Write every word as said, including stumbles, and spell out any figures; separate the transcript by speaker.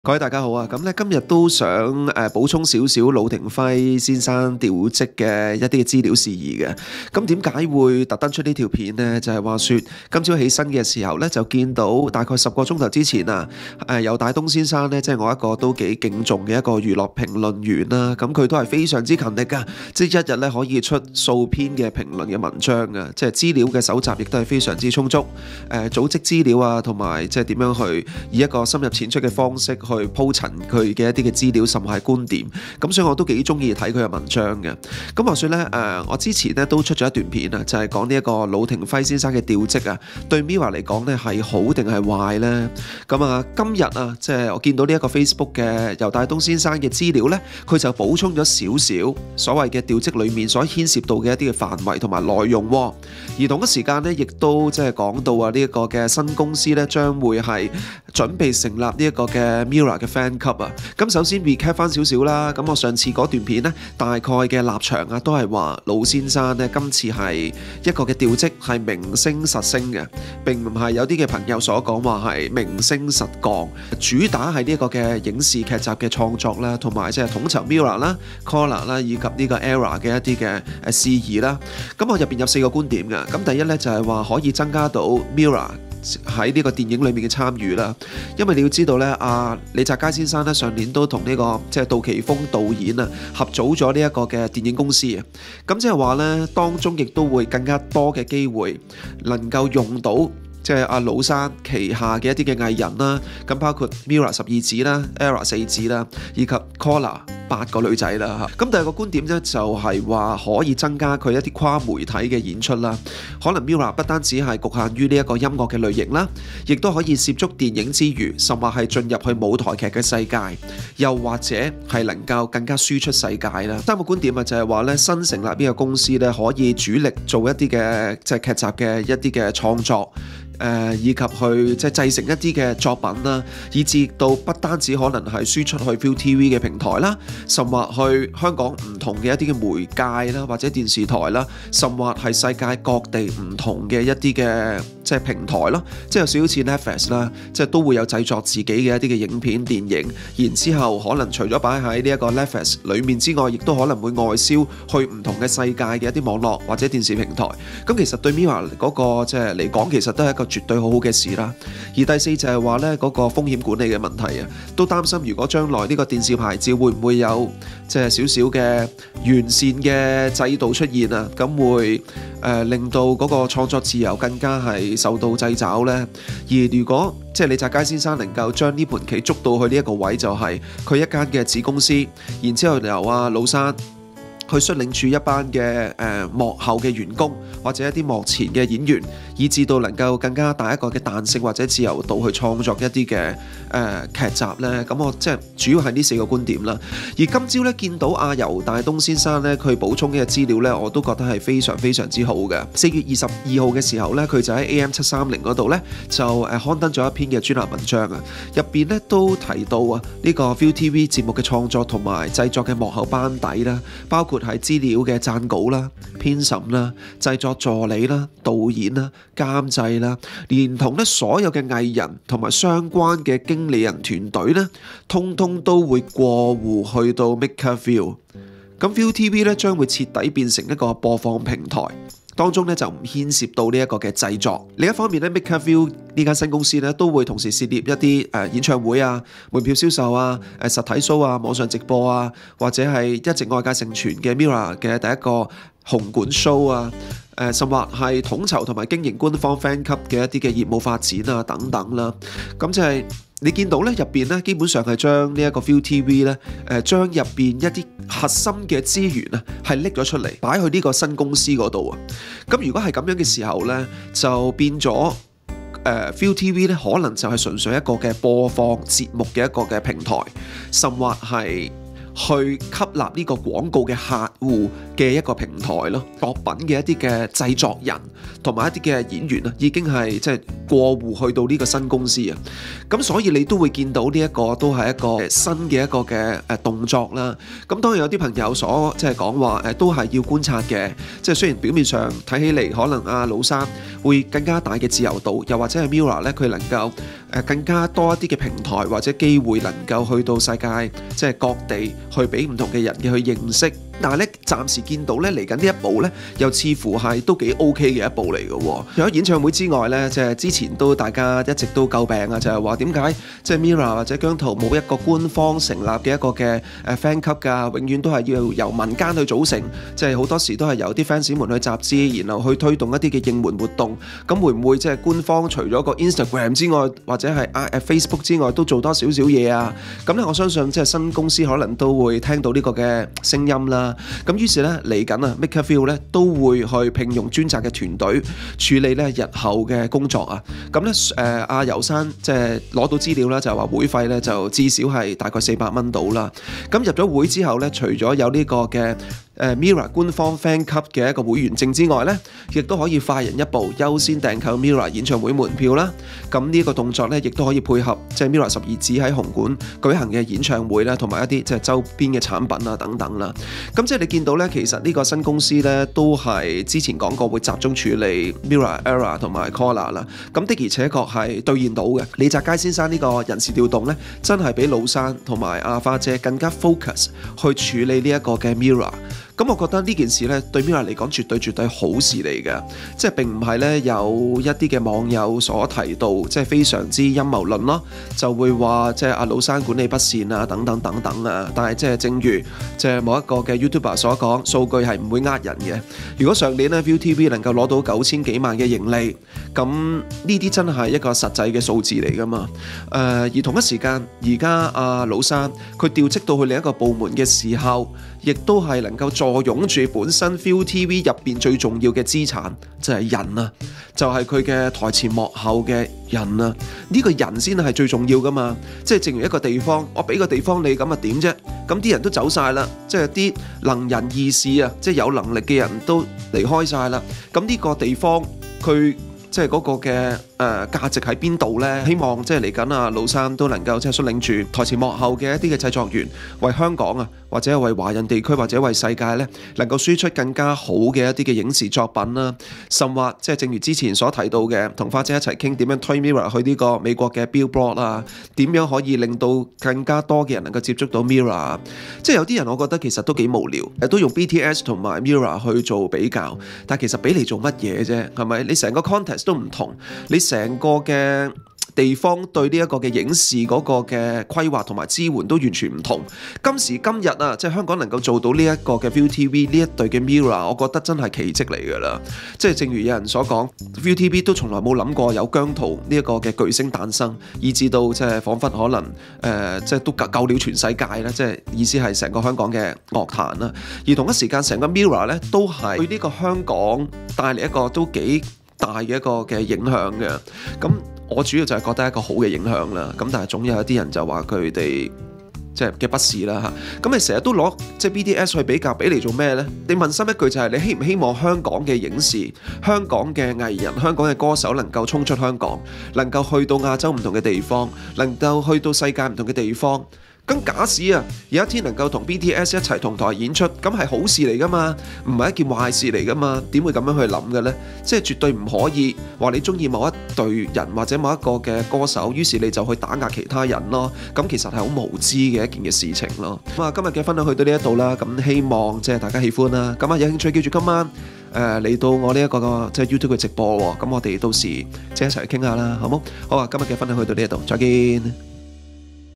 Speaker 1: 各位大家好啊，咁咧今日都想誒補充少少魯庭輝先生調職嘅一啲嘅資料事宜嘅。咁點解會特登出呢條片呢？就係話說今朝起身嘅時候咧，就見到大概十個鐘頭之前啊，誒游大東先生咧，即係我一個都幾敬重嘅一個娛樂評論員啦。咁佢都係非常之勤力噶，即係一日咧可以出數篇嘅評論嘅文章啊，即係資料嘅搜集亦都係非常之充足。誒組織資料啊，同埋即係點樣去以一個深入淺出嘅方式去鋪陳佢嘅一啲嘅資料，甚至係觀點，咁所以我都幾中意睇佢嘅文章嘅。咁話說咧，誒我之前咧都出咗一段片啊，就係講呢一個魯庭輝先生嘅調職啊，對 Mirror 嚟講咧係好定係壞咧？咁啊，今日啊，即係我見到呢一個 Facebook 嘅游大東先生嘅資料咧，佢就補充咗少少所謂嘅調職裏面所牽涉到嘅一啲嘅範圍同埋內容。而同一時間咧，亦都即係講到啊呢一個嘅新公司咧，將會係準備成立呢一個嘅 Mirror 嘅 fan club 啊。咁首先 recap 翻少少啦。咁我上次嗰段片呢，大概嘅立場啊，都係話魯先生呢，今次係一個嘅調職係名升實升嘅，並唔係有啲嘅朋友所講話係名升實降。主打係呢一個嘅影視劇集嘅創作啦，同埋即係統籌 Mirror 啦、Collar 啦以及呢個 Era 嘅一啲嘅誒事宜啦。咁我入邊有四個觀點嘅。咁第一呢，就係話可以增加到 Mirror喺呢個電影裏面嘅參與啦，因為你要知道咧，阿李澤楷先生咧上年都同呢個即係杜琪峰導演啊合組咗呢一個嘅電影公司啊，咁即係話咧當中亦都會更加多嘅機會能夠用到即係阿魯生旗下嘅一啲嘅藝人啦，咁包括 Mirror 十二子啦、Era 四子啦，以及 Collar 八個女仔啦嚇。咁第二個觀點咧就係話可以增加佢一啲跨媒體嘅演出啦。可能 Mirror 不單止係局限於呢一個音樂嘅類型啦，亦都可以涉足電影之餘，甚或係進入去舞台劇嘅世界，又或者係能夠更加輸出世界啦。三個觀點啊就係話咧，新成立呢個公司咧可以主力做一啲嘅即係劇集嘅一啲嘅創作。誒、呃、以及去即係製成一啲嘅作品啦，以至到不單止可能係輸出去 Viu T V 嘅平台啦，甚或去香港唔同嘅一啲嘅媒介啦，或者電視台啦，甚或係世界各地唔同嘅一啲嘅即係平台咯，即係有少少似 Netflix 啦，即係都會有製作自己嘅一啲嘅影片電影，然之後可能除咗擺喺呢一個 Netflix 裡面之外，亦都可能會外銷去唔同嘅世界嘅一啲網絡或者電視平台。咁其實對 Mirror 嗰個即係嚟講，其實都係一個絕對好好嘅事啦。而第四就係話呢嗰個風險管理嘅問題啊，都擔心如果將來呢個電視牌照會唔會有即係少少嘅完善嘅制度出現啊？咁會誒、呃、令到嗰個創作自由更加係受到掣肘呢。而如果即係李澤楷先生能夠將呢盤棋捉到去呢一個位，就係佢一間嘅子公司，然之後由阿魯生去率領住一班嘅誒、呃、幕後嘅員工或者一啲幕前嘅演員，以至到能夠更加大一個嘅彈性或者自由度去創作一啲嘅誒劇集呢。咁我即係主要係呢四個觀點啦。而今朝咧見到阿游大東先生咧，佢補充嘅資料咧，我都覺得係非常非常之好嘅。四月二十二號嘅時候咧，佢就喺 A M 七三零嗰度咧就誒刊登咗一篇嘅專欄文章啊，入邊咧都提到啊呢個 Viu T V 節目嘅創作同埋製作嘅幕後班底啦，包括係資料嘅撰稿啦、編審啦、製作助理啦、導演啦、監製啦，連同咧所有嘅藝人同埋相關嘅經理人團隊咧，通通都會過戶去到 MakerVille。咁 Viu T V 咧將會徹底變成一個播放平台。當中咧就唔牽涉到呢一個嘅製作。另一方面咧 MakerVille 呢間新公司咧都會同時涉獵一啲誒演唱會啊、門票銷售啊、誒實體 show 啊、網上直播啊，或者係一直外界盛傳嘅 Mirror 嘅第一個紅館 show 啊，誒甚或係統籌同埋經營官方 fan club 嘅一啲嘅業務發展啊等等啦。咁就係你見到咧入邊咧基本上係將呢一個 Viu T V 咧誒將入邊一啲核心嘅資源啊係拎咗出嚟擺去呢個新公司嗰度啊。咁如果係咁樣嘅時候咧，就變咗誒 Viu T V 咧可能就係純粹一個嘅播放節目嘅一個嘅平台，甚或係去吸納呢個廣告嘅客戶嘅一個平台咯。作品嘅一啲嘅製作人同埋一啲嘅演員啊，已經係即係過戶去到呢個新公司啊。咁所以你都會見到呢一個都係一個新嘅一個嘅誒動作啦。咁當然有啲朋友所即係講話誒，都係要觀察嘅。即係雖然表面上睇起嚟可能阿老生會更加大嘅自由度，又或者係 Mirror 咧，佢能夠誒更加多一啲嘅平台或者機會，能夠去到世界即係各地去俾唔同嘅人嘅去認識。但係咧，暫時見到咧嚟緊呢一步咧，又似乎係都幾 OK 嘅一步嚟嘅喎。除咗演唱會之外咧，即係之前都大家一直都詬病啊，就係話點解即係 Mirror 或者姜濤冇一個官方成立嘅一個嘅誒 fan club㗎，永遠都係要由民間去組成，即係好多時都係由啲 fans 們去集資，然後去推動一啲嘅應援活動。咁會唔會即係官方除咗個 Instagram 之外，或者係啊 Facebook 之外，都做多少少嘢啊？咁咧，我相信即係新公司可能都會聽到呢個嘅聲音啦。咁於是咧嚟緊啊 MakerVille 咧都會去聘用專責嘅團隊處理咧日後嘅工作啊。咁咧誒阿游生即係攞到資料啦，就係話會費咧就至少係大概四百蚊到啦。咁入咗會之後咧，除咗有呢個嘅誒 Mirror 官方 fan club 嘅一個會員證之外咧，亦都可以快人一步優先訂購 Mirror 演唱會門票啦。咁呢個動作咧，亦都可以配合即係 Mirror 十二指喺紅館舉行嘅演唱會啦，同埋一啲即係周邊嘅產品啊等等啦。咁即係你見到咧，其實呢個新公司咧都係之前講過會集中處理 Mirror、Era 同埋 Collar 啦。咁的而且確係兌現到嘅。李澤楷先生呢個人事調動咧，真係比老生同埋阿花姐更加 focus 去處理呢一個嘅 Mirror。咁我覺得呢件事咧對 Mirror 嚟講絕對絕對好事嚟嘅，即係並唔係咧有一啲嘅網友所提到，即係非常之陰謀論咯，就會話即係阿老生管理不善啊等等等等啊。但係即係正如即係某一個嘅 YouTuber 所講，數據係唔會呃人嘅。如果上年咧 ViuTV 能夠攞到九千幾萬嘅盈利，咁呢啲真係一個實際嘅數字嚟㗎嘛。誒、呃、而同一時間，而家阿老生佢調職到去另一個部門嘅時候，亦都係能夠坐擁住本身 ViuTV 入邊最重要嘅資產，就係人啊，就係佢嘅台前幕後嘅人啊，呢個人先係最重要噶嘛。即係正如一個地方，我俾個地方你咁啊點啫？咁啲人都走晒啦，即係啲能人異士啊，即係有能力嘅人都離開晒啦。咁呢個地方佢即係嗰個嘅誒價值喺邊度呢？希望即係嚟緊啊，老生都能夠即係率領住台前幕後嘅一啲嘅製作員，為香港啊，或者係為華人地區或者為世界呢，能夠輸出更加好嘅一啲嘅影視作品啦。甚或即係正如之前所提到嘅，同花姐一齊傾點樣推 Mirror 去呢個美國嘅 Billboard 啊，點樣可以令到更加多嘅人能夠接觸到 Mirror。即係有啲人我覺得其實都幾無聊，誒都用 B T S 同埋 Mirror 去做比較，但係其實比嚟做乜嘢啫？係咪？你成個 context 都唔同，你成個嘅地方對呢一個嘅影視嗰個嘅規劃同埋支援都完全唔同。今時今日啊，即係香港能夠做到呢一個嘅 ViuTV 呢一隊嘅 Mirror， 我覺得真係奇蹟嚟㗎啦。即係正如有人所講 ，ViuTV 都從來冇諗過有姜濤呢一個嘅巨星誕生，以至到即係彷彿可能誒、呃，即係都救了全世界啦。即係意思係成個香港嘅樂壇啦。而同一時間，成個 Mirror 咧都係對呢個香港帶嚟一個都幾大嘅一個嘅影響嘅。咁我主要就係覺得一個好嘅影響啦，咁但係總有一啲人就話佢哋即係嘅不是啦嚇。咁你成日都攞即係 B T S 去比較，比嚟做咩呢？你問心一句就係、是、你希唔希望香港嘅影視、香港嘅藝人、香港嘅歌手能夠衝出香港，能夠去到亞洲唔同嘅地方，能夠去到世界唔同嘅地方？咁假使啊，有一天能夠同 B T S 一齊同台演出，咁係好事嚟噶嘛，唔係一件壞事嚟噶嘛？點會咁樣去諗嘅呢？即係絕對唔可以話你中意某一隊人或者某一個嘅歌手，於是你就去打壓其他人咯。咁其實係好無知嘅一件嘅事情咯。咁啊，今日嘅分享去到呢一度啦，咁希望即係大家喜歡啦。咁啊，有興趣記住今晚誒嚟到我呢一個即係 YouTube 嘅直播喎。咁我哋到時即係一齊傾下啦，好冇？好啊，今日嘅分享去到呢一度，再見。